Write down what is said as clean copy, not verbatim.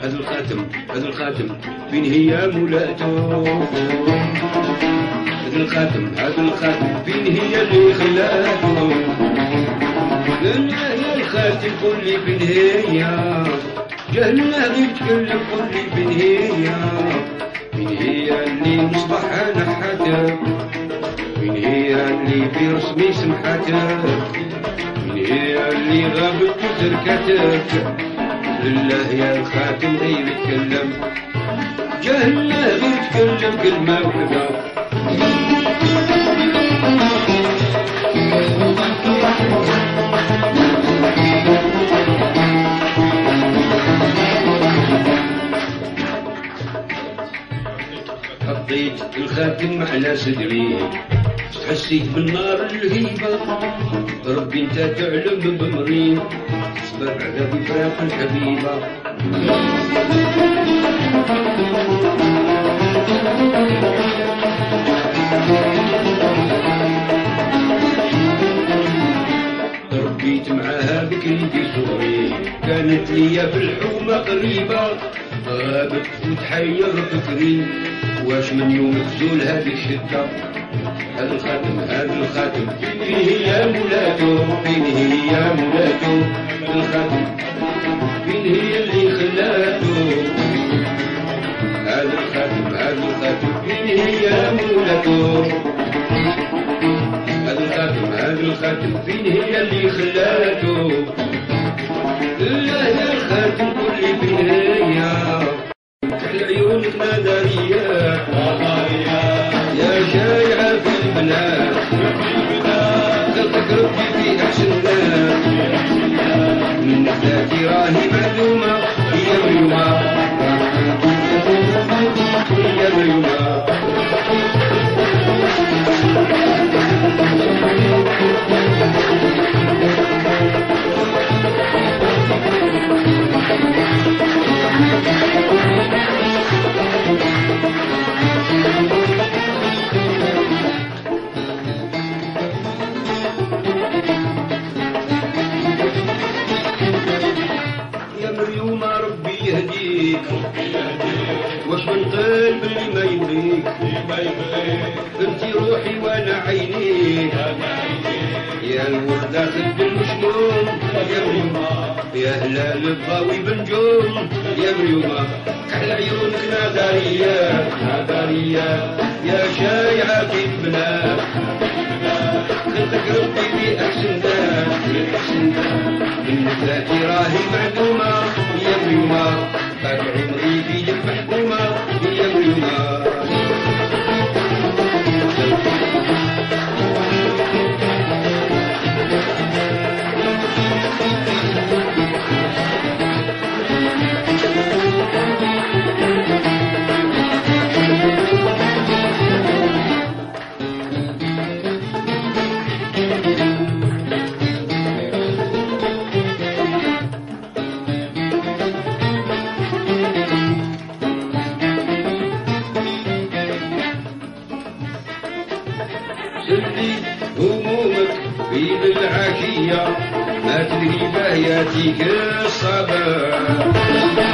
هذا الخاتم هذا الخاتم فين هي مولاته؟ هذا الخاتم هذا الخاتم فين هي اللي خلاته؟ قلنا يا الخاتم قل لي فين هي؟ جهلنا غير تكلم قل لي فين هي؟ فين هي اللي مصباحها نحاتك؟ فين هي اللي في رسمي سمحتك؟ فين هي اللي غابت وتركتك؟ لله يا الخاتم غير تكلم، جهلنا غير تكلم كلمة وحدة. حطيت الخاتم على صدري حسيت بالنار الهيبة، ربي انت تعلم بمري سبب عذابي فراق الحبيبة. ربيت معاها بكري في صغري، كانت ليا في الحومة قريبة، غابت وتحير فكري واش من يوم تزول هذه الشدة. هذا الخاتم هذا الخاتم فين هي مولاته؟ فين هي مولاته؟ الخاتم فين هي اللي خلاته؟ هذا الخاتم هذا الخاتم فين هي مولاته؟ هذا الخاتم هذا الخاتم فين هي اللي خلاته؟ لا يا الخاتم قل لي فين هي؟ كحل عيونك نادرية يا شايعة في البلاد، خلقك ربي في أحسن ناس، من ذاتي راهي معلومة هي مريومة هي مريومة. واش من قلب اللي ما يبغيك انتي روحي وانا عينيك، يا الوردة خد المشموم يا مريومة، يا هلال الضاوي بنجوم يا مريومة، كحل عيونك نادرية نادرية يا شايعة في البنات، خلقك ربي في أحسن ناس، من ذاتي راهي معلومة يا مريومة، باقي عمري في يد محكومة يا مريومة. سلي همومك في العشية ما تدري بهياتك الصباح.